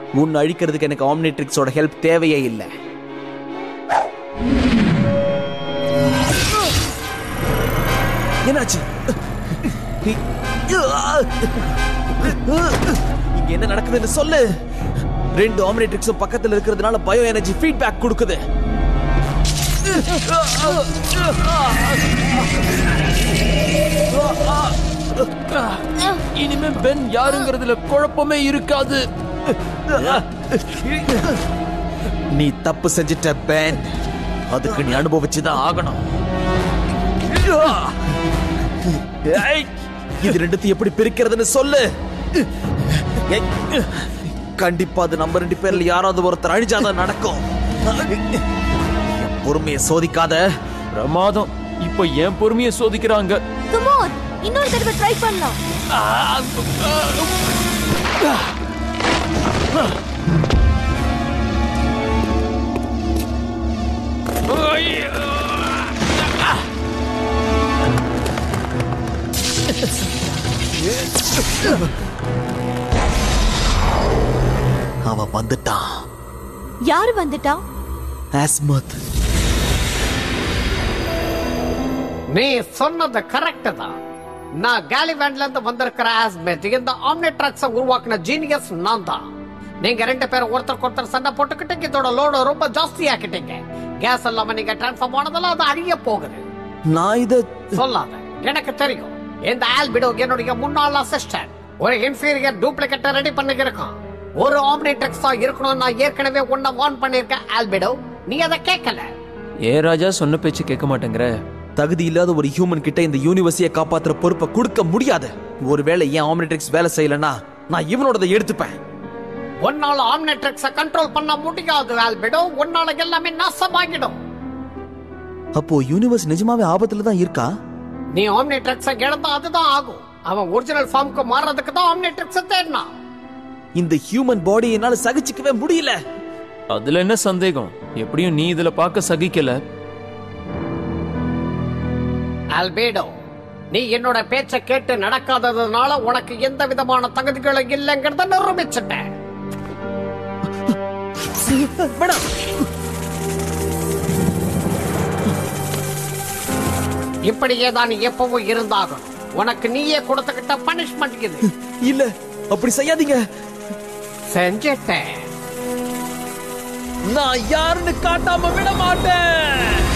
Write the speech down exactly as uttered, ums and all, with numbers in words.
உன்னை அழிக்கிறதுக்கு எனக்கு ஆம்னிட்ரிக்ஸோட ஹெல்ப் தேவையே இல்லை. என்னாச்சு? இங்க என்ன நடக்குதுன்னு சொல்லு. ரெண்டு ஆம்னிட்ரிக்ஸும் பக்கத்துல இருக்கிறதுனால பயோ எனர்ஜி ஃபீட்பேக் கொடுக்குது. இனிமே பென் யாருங்கிறதுல குழப்பமே இருக்காது. நீ தப்பு செஞ்சிட்ட பென், அதுக்கு நீ அனுபவிச்சுதான் ஆகணும். இது ரெண்டுத்தையும் எப்படி பிரிக்கிறதுன்னு சொல்லு. கண்டிப்பா அது நம்ம ரெண்டு பேர்ல யாராவது ஒருத்தர் அழிஞ்சாதான் நடக்கும். பொறுமையை சோதிக்காத. பிரமாதம். இப்போ என் பொறுமையை சோதிக்கிறாங்க. கம் ஆன், இன்னொரு தடவை ட்ரை பண்ணலாம். அவன் வந்துட்டான். யாரு வந்துட்டா? அஸ்மத். நீ சொன்னது கரெக்ட் தான். நான் கேலிவேண்ட்ல இருந்து வந்திருக்கிற அஸ்மத். இந்த ஆம்னிட்ரிக்ஸை உருவாக்கின ஜீனியஸ் நான் தான். நீங்க ரெண்டு பேரும் ஒருத்தருக்கு ஒருத்தர் சண்டை போட்டுக்கிட்டீங்க. இதோட லோட ரொம்ப ஜாஸ்தி ஆக்கிட்டீங்க. கேஸ் இல்லாம நீங்க டிரான்ஸ்ஃபார்ம் ஆனதால அது அழிய போகுது. நான் இத சொல்லாத, எனக்கு தெரியும். இந்த ஆல்பிடோ என்னுடைய முன்னாள் அசிஸ்டன்ட். ஒரு இன்ஃபீரியர் டூப்ளிகேட்டை ரெடி பண்ணிருக்கான். ஒரு ஆம்னிட்ரிக்ஸா இருக்கணும். நான் ஏற்கனவே ஒன்ன வார்ன் பண்ணிருக்கேன் ஆல்பிடோ. நீ அதை கேட்கல. ஏ ராஜா, சொன்ன பேச்சு கேட்க மாட்டேங்கிற. தகுதி இல்லாத ஒரு ஹியூமன் கிட்ட இந்த யூனிவர்சிட்டியை காப்பாத்துற பொறுப்பை கொடுக்க முடியாது. ஒருவேளை ஏன் ஆம்னிட்ரிக்ஸ் வேலை செய்யலனா நான் இவனோடதை எடுத்துப்பேன். உன்னால ஆம்னிட்ரிக்ஸை கண்ட்ரோல் பண்ண முடியாது ஆல்பிடோ. உன்னால எல்லாமே நாசமாகிடும். அப்போ யூனிவர்ஸ் நிஜமாவே ஆபத்துல தான் இருக்கா? நீ ஆம்னிட்ரிக்ஸை இழந்தா அதுதான் ஆகும். அவன் ஒரிஜினல் ஃபார்முக்கு மாறதுக்கு தான் ஆம்னிட்ரிக்ஸை தேடினா. இந்த ஹியூமன் பாடி என்னால சகிச்சுக்கவே முடியல. அதுல என்ன சந்தேகம்? எப்படியும் நீ இதுல பார்க்க சகிக்கல. ஆல்பேடோ, நீ என்னோட பேச்சை கேட்டு நடக்காததுனால உனக்கு எந்த விதமான தகுதிகளும் இல்லைங்கிறத நிரூபிச்சுட்ட. இப்படியே தான் எப்பவும் இருந்தாகும். உனக்கு நீயே கொடுத்துக்கிட்ட பனிஷ்மெண்ட் இது. இல்ல, அப்படி செய்யாதீங்க. செஞ்சிட்டேன். நான் யாருன்னு காட்டாம விட மாட்டேன்.